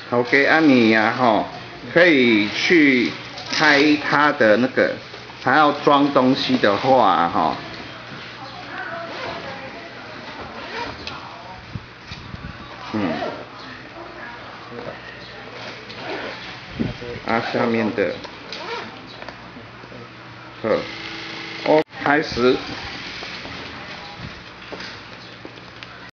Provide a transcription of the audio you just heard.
OK，你呀可以去开它的那个，还要装东西的话下面的，开始。